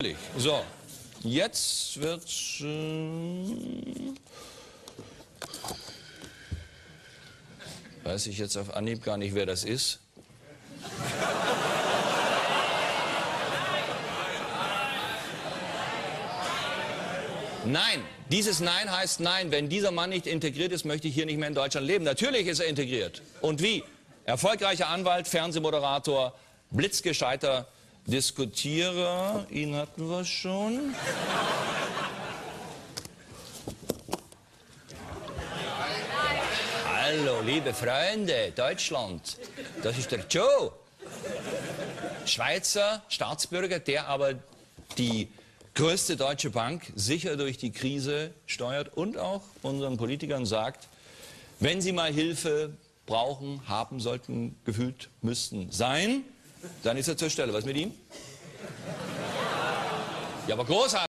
So, jetzt wird's. Weiß ich jetzt auf Anhieb gar nicht, wer das ist. Nein, dieses Nein heißt Nein. Wenn dieser Mann nicht integriert ist, möchte ich hier nicht mehr in Deutschland leben. Natürlich ist er integriert. Und wie? Erfolgreicher Anwalt, Fernsehmoderator, blitzgescheiter Diskutierer. Ihn hatten wir schon. Hallo, liebe Freunde, Deutschland. Das ist der Joe. Schweizer Staatsbürger, der aber die größte deutsche Bank sicher durch die Krise steuert und auch unseren Politikern sagt, wenn sie mal Hilfe brauchen, haben sollten, gefühlt müssten sein, dann ist er zur Stelle. Was mit ihm? Ja, aber großartig.